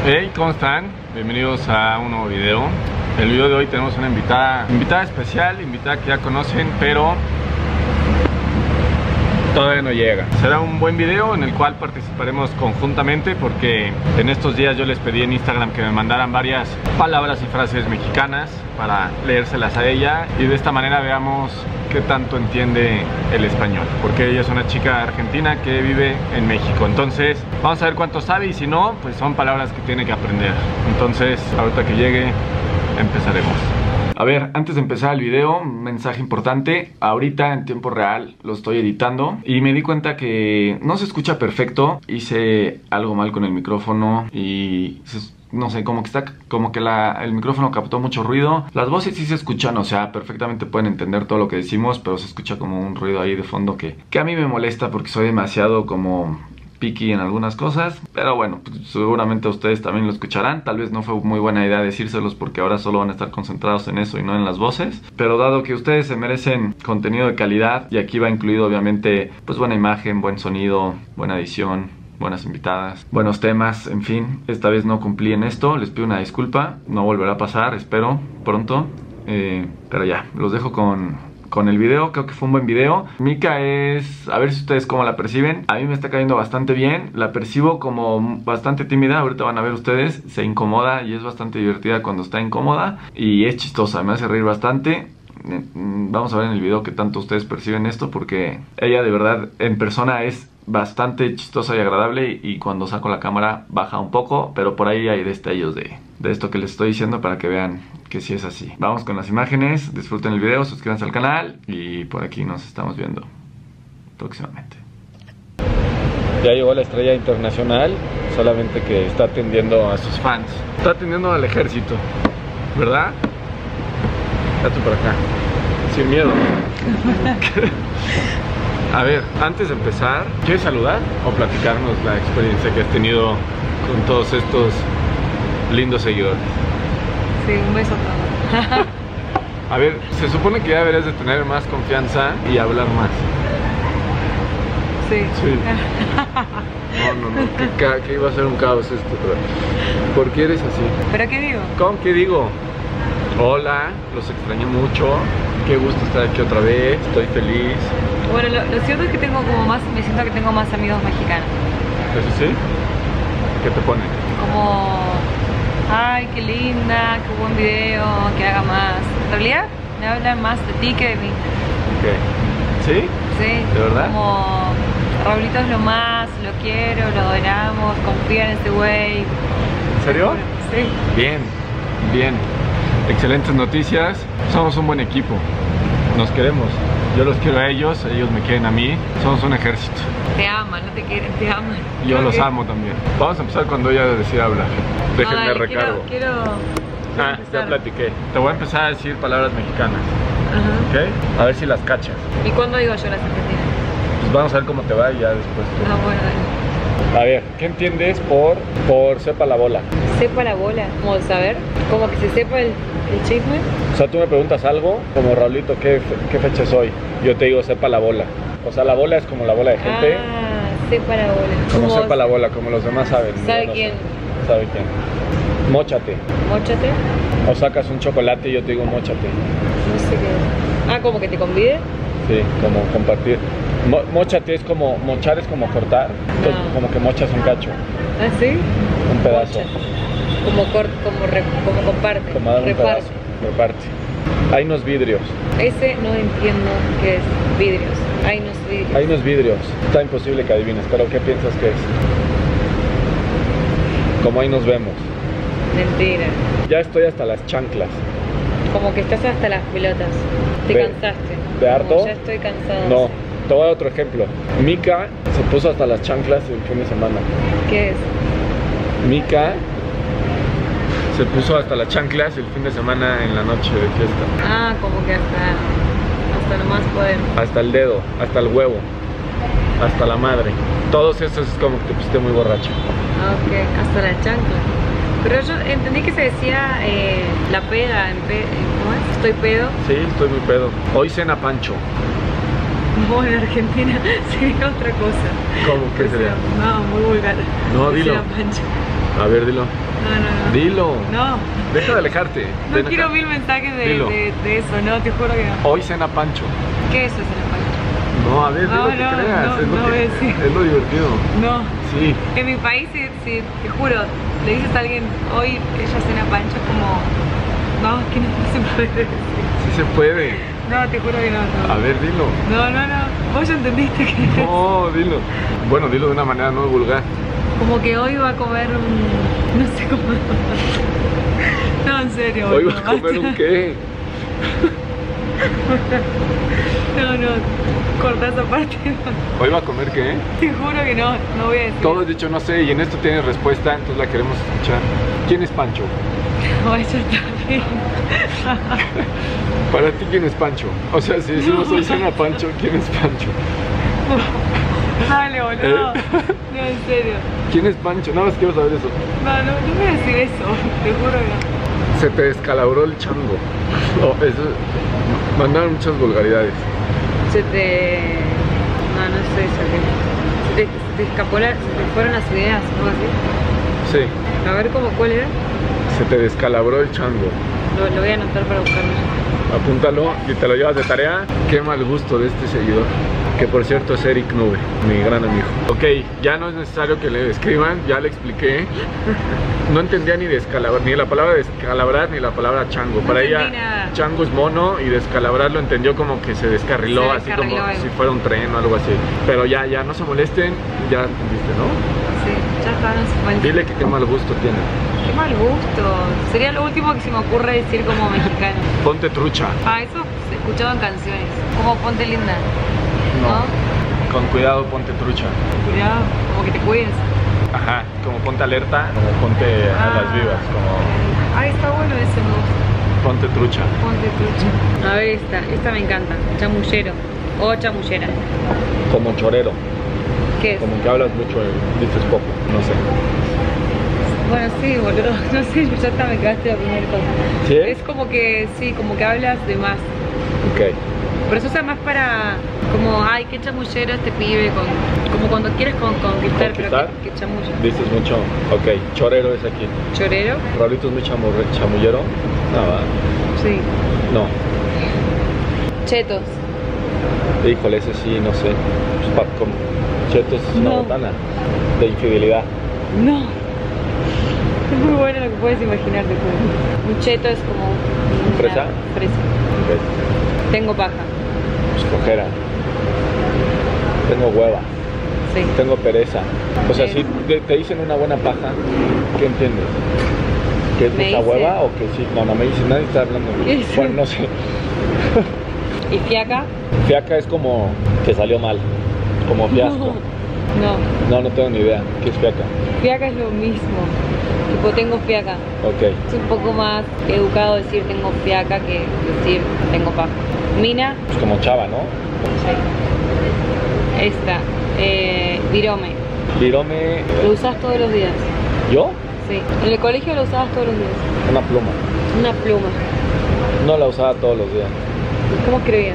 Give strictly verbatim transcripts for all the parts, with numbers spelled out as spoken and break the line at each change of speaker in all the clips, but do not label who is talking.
Hey, ¿cómo están? Bienvenidos a un nuevo video. El video de hoy tenemos una invitada, invitada especial, invitada que ya conocen, pero todavía no llega. Será un buen video en el cual participaremos conjuntamente, porque en estos días yo les pedí en Instagram que me mandaran varias palabras y frases mexicanas para leérselas a ella y de esta manera veamos qué tanto entiende el español, porque ella es una chica argentina que vive en México. Entonces vamos a ver cuánto sabe y si no, pues son palabras que tiene que aprender. Entonces ahorita que llegue empezaremos. A ver, antes de empezar el video, un mensaje importante. Ahorita en tiempo real lo estoy editando y me di cuenta que no se escucha perfecto. Hice algo mal con el micrófono y se, no sé, como que está, como que la, el micrófono captó mucho ruido. Las voces sí se escuchan, o sea, perfectamente pueden entender todo lo que decimos, pero se escucha como un ruido ahí de fondo que, que a mí me molesta porque soy demasiado como picky en algunas cosas, pero bueno, pues seguramente ustedes también lo escucharán. Tal vez no fue muy buena idea decírselos porque ahora solo van a estar concentrados en eso y no en las voces, pero dado que ustedes se merecen contenido de calidad y aquí va incluido obviamente pues buena imagen, buen sonido, buena edición, buenas invitadas, buenos temas, en fin, esta vez no cumplí en esto, les pido una disculpa, no volverá a pasar, espero pronto, eh, pero ya, los dejo con... con el video. Creo que fue un buen video. Mika es, a ver si ustedes cómo la perciben. A mí me está cayendo bastante bien. La percibo como bastante tímida. Ahorita van a ver ustedes. Se incomoda y es bastante divertida cuando está incómoda. Y es chistosa, me hace reír bastante. Vamos a ver en el video qué tanto ustedes perciben esto, porque ella de verdad en persona es bastante chistosa y agradable, y cuando saco la cámara baja un poco, pero por ahí hay destellos de, de esto que les estoy diciendo para que vean que sí es así. Vamos con las imágenes, disfruten el video, suscríbanse al canal y por aquí nos estamos viendo próximamente. Ya llegó la estrella internacional, solamente que está atendiendo a sus fans. Está atendiendo al ejército, ¿verdad? Date por acá, sin miedo. A ver, antes de empezar, ¿quieres saludar o platicarnos la experiencia que has tenido con todos estos lindos seguidores?
Sí, un beso a todos.
A ver, se supone que ya deberías de tener más confianza y hablar más.
Sí.
Sí. No, no, no, que, que iba a ser un caos esto, pero ¿por qué eres así?
¿Pero qué digo?
¿Cómo que digo? Hola, los extraño mucho, qué gusto estar aquí otra vez, estoy feliz.
Bueno, lo, lo cierto es que tengo como más, me siento que tengo más amigos mexicanos.
¿Eso sí? ¿Qué te ponen?
Como, ay, qué linda, qué buen video, que haga más. En realidad, me hablan más de ti que de mí.
Ok. ¿Sí?
Sí.
¿De verdad?
Como, Raulito es lo más, lo quiero, lo adoramos, confía en este güey.
¿En serio?
Sí.
Bien, bien. Excelentes noticias. Somos un buen equipo. Nos queremos. Yo los quiero a ellos, ellos me quieren a mí. Somos un ejército.
Te aman, no te quieren, te aman.
Yo
¿Por
los
qué?
amo también. Vamos a empezar cuando ella decida hablar. Déjenme
No, dale,
recargo.
Quiero, quiero, quiero
Ah,
empezar.
ya platiqué. Te voy a empezar a decir palabras mexicanas.
Ajá.
¿Ok? A ver si las cachas.
¿Y cuándo digo yo las argentinas?
Pues vamos a ver cómo te va y ya después tú.
Ah, bueno, dale.
A ver, ¿qué entiendes por, por sepa la bola?
Sepa la bola, como saber, como que se sepa el, el chisme.
O sea, tú me preguntas algo, como Raulito, ¿qué, fe- qué fecha es hoy? Yo te digo, sepa la bola. O sea, la bola es como la bola de gente.
Ah, sepa la bola.
Como sepa la bola, como los demás saben.
¿Sabe
Yo no
quién?
sé. ¿Sabe quién? Móchate.
Móchate.
O sacas un chocolate y yo te digo móchate.
No sé qué. Ah, como que te convide.
Sí, como compartir. Mo- móchate es como, mochar es como cortar. Entonces,
No.
como que mochas un cacho,
Ah, sí.
un pedazo.
Mocha. Como cort, como, re, como comparte.
Como dar un
reparte.
pedazo, reparte. Hay unos vidrios.
Ese no entiendo qué es. Vidrios. Hay unos vidrios.
Hay unos vidrios. Está imposible que adivines, pero ¿qué piensas que es? Como ahí nos vemos.
Mentira.
Ya estoy hasta las chanclas.
Como que estás hasta las pelotas. Te
¿De-
cansaste.
de harto?
Como ya estoy cansado.
No, te voy a dar otro ejemplo. Mika se puso hasta las chanclas el fin de semana.
¿Qué es?
Mika se puso hasta las chanclas el fin de semana en la noche de fiesta.
Ah, como que hasta, hasta no más poder.
Hasta el dedo, hasta el huevo, hasta la madre. Todos esos es como que te pusiste muy borracho.
Ah, ok, hasta la chancla. Pero yo entendí que se decía eh, la peda, en pe ¿cómo es? Estoy pedo.
Sí, estoy muy pedo. Hoy cena Pancho.
Vos en Argentina sería otra cosa.
¿Cómo? ¿Qué
O sea,
sería?
No, muy vulgar.
No,
Decir
dilo.
a Pancho.
A ver, dilo.
No, no, no.
Dilo.
No.
Deja de alejarte.
No
Ven
quiero
acá.
mil mensajes de,
Dilo.
de, de eso, no, te juro que no.
Hoy cena Pancho.
¿Qué es eso, señor Pancho?
No, a ver,
No,
dilo que
no,
creas.
no,
es, lo
no
que-
voy a decir.
es lo divertido.
No.
Sí.
En mi país, si, si, te juro, le dices a alguien hoy que ella cena Pancho, es como. No, que no, no se puede decir.
Sí se puede.
No, te juro que no. no.
A ver, dilo.
No, no, no. Vos ya entendiste que es.
No, dilo. Bueno, dilo de una manera no vulgar.
Como que hoy va a comer un. No sé cómo. No, en serio.
Hoy
boludo,
vas a comer un
basta.
qué.
No, no. Corta esa parte.
Hoy va a comer qué.
Te juro que no. No voy a decir.
Todo has dicho no sé y en esto tienes respuesta, entonces la queremos escuchar. ¿Quién es Pancho?
No, ya está bien.
Para ti, ¿quién es Pancho? O sea, si decimos hoy cena Pancho, ¿quién es Pancho?
Dale, boludo.
¿Eh?
No, en serio.
¿Quién es Pancho? Nada más quiero saber eso.
No, no, no voy a decir eso. Te juro que no.
Se te descalabró el chango. No, eso. Mandaron muchas vulgaridades.
Se te. No, no sé, se te. Se te, se te escapó la, se te fueron las ideas, algo así.
Sí,
A ver cómo, ¿cuál era?
se te descalabró el chango.
Lo, lo voy a anotar para buscarlo.
Apúntalo y te lo llevas de tarea. Qué mal gusto de este seguidor. Que por cierto es Eric Nube, mi gran amigo. Ok, ya no es necesario que le escriban, ya le expliqué. No entendía ni descalabrar, ni la palabra descalabrar ni la palabra chango.
No
Para
entendí
ella,
nada.
chango es mono y descalabrar lo entendió como que se descarriló,
Se
así
descarriló
como
algo.
si fuera un tren o algo así. Pero ya, ya, no se molesten, ya entendiste, ¿no?
Sí, ya está, no se puede.
Dile que qué mal gusto tiene.
Qué mal gusto. Sería lo último que se me ocurre decir como mexicano.
Ponte trucha.
Ah, eso se escuchaba en canciones. Como ponte linda. ¿No?
Con cuidado, ponte trucha.
Cuidado, como que te cuides.
Ajá, como ponte alerta, como ponte a las vivas, como
Ah, está bueno ese me gusta.
ponte trucha.
Ponte trucha. A ver esta, esta me encanta. Chamullero. O chamullera.
Como chorero,
¿Qué es?
como que hablas mucho y dices poco, no sé.
Bueno, sí, boludo. No sé, ya hasta me quedaste la primera cosa.
¿Sí?
Es como que, sí, como que hablas de más.
Ok.
Pero eso usa más para, como, ay, qué chamullero este pibe, con, como cuando quieres con, conquistar,
¿Conquistar?
pero qué, qué chamulla.
Dices mucho, ok, chorero es aquí.
¿Chorero?
Raulito es muy chamurre- chamullero. Nada,
Sí.
no.
Chetos.
Híjole, ese sí, no sé. Pues, pa- como chetos es una
No.
botana de infidelidad.
No. Es muy bueno lo que puedes imaginarte. Pues. Un cheto es como una
¿Fresa?
fresa.
Ok.
Tengo paja.
Pues flojera. Tengo hueva.
Sí.
Tengo pereza. O sea,
Sí.
si te, te dicen una buena paja, ¿qué entiendes? ¿Que es
Me
mucha
dice-
hueva o que sí? No, no me dicen, nadie está hablando de mí.
Eso.
Bueno, no sé.
¿Y fiaca?
Fiaca es como que salió mal, como fiasco.
No.
No, no tengo ni idea. ¿Qué es fiaca?
Fiaca es lo mismo. Tipo, tengo fiaca.
Ok.
Es un poco más educado decir tengo fiaca que decir tengo paja. Mina,
Pues como chava, ¿no?
sí. Esta, eh, virome.
Virome.
¿Lo usas todos los días?
¿Yo?
Sí. En el colegio lo usabas todos los días.
Una pluma.
Una pluma.
No la usaba todos los días.
¿Cómo escribías?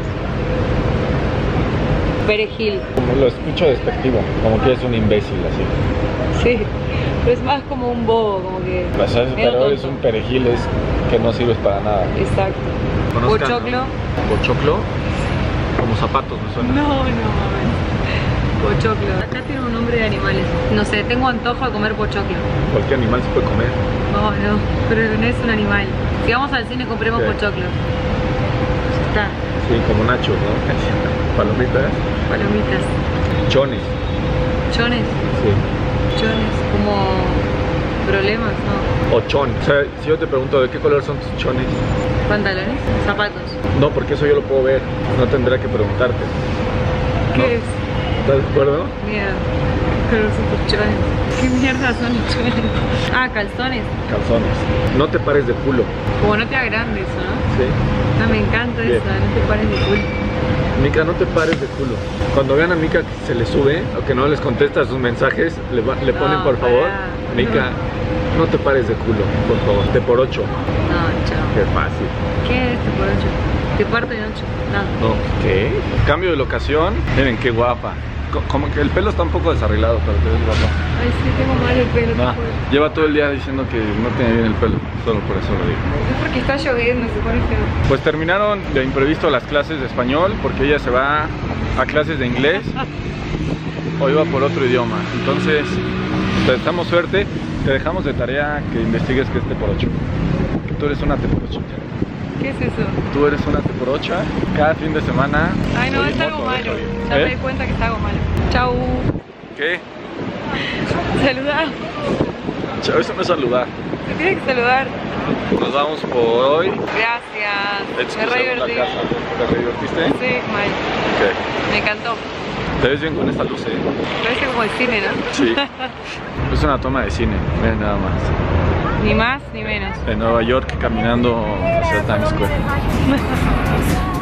Perejil.
Como lo escucho despectivo, como que es un imbécil así.
Sí. Pero es más como un bobo, como que.
O sea,
medio
pero es
tonto.
un perejil, es que no sirves para nada.
Exacto.
Conozcan,
Pochoclo.
¿no? Pochoclo. Como zapatos me suena.
No, no, mames. Pochoclo. Acá tiene un nombre de animales. No sé, tengo antojo de comer pochoclo.
Cualquier animal se puede comer.
No, no, pero no es un animal. Si vamos al cine compremos
¿Qué?
pochoclos. Ya está.
Sí, como nachos, ¿no? Palomitas.
Palomitas.
Chones.
Chones.
Sí.
Chones. Como problemas, ¿no?
O chon. O sea, si yo te pregunto de qué color son tus chones.
Pantalones. Zapatos.
No, porque eso yo lo puedo ver. No tendré que preguntarte.
¿Qué
No.
es?
¿Estás de acuerdo?
Mierda. Pero super chones. ¿Qué mierda son los chones? Ah, calzones.
Calzones. No te pares de culo.
Como no te agrande eso, ¿no?
Sí.
No, me encanta
Bien.
eso, no te pares de culo.
Mica, no te pares de culo. Cuando vean a Mica que se le sube o que no les contesta sus mensajes, le, va- le ponen
No,
por favor,
para.
Mica, no te pares de culo, por favor. Te por ocho.
No, chao.
Qué fácil.
¿Qué es te por ocho? Te parto en ocho. No.
No, ¿qué? Cambio de locación. Miren qué guapa. co- como que el pelo está un poco desarreglado, pero te ves guapa.
Ay, sí, tengo mal el pelo.
No, lleva todo el día diciendo que no tiene bien el pelo, solo por eso lo digo.
Es porque está lloviendo, se pone feo.
Pues terminaron de imprevisto las clases de español porque ella se va a clases de inglés o iba por otro idioma. Entonces, te deseamos suerte, te dejamos de tarea que investigues qué es T por ocho. Que tú eres una T por ocho.
¿Qué es eso?
Tú eres una T por ocho, cada fin de semana.
Ay, no,
Oye,
es algo
moto,
malo.
oye.
Ya
¿Eh?
me di cuenta que está algo malo. Chau.
¿Qué?
Saludá.
Chao, eso no es saludar.
Te tienes que saludar.
Nos vamos por hoy.
Gracias.
Es tu
Me re
segunda
divertí.
casa. ¿Te re divertiste?
Sí, mal.
Ok.
Me encantó.
Te ves bien con esta luz, ¿eh?
Parece como el cine, ¿no?
Sí. Es una toma de cine, ven nada más.
Ni más ni menos.
En Nueva York caminando hacia Times Square.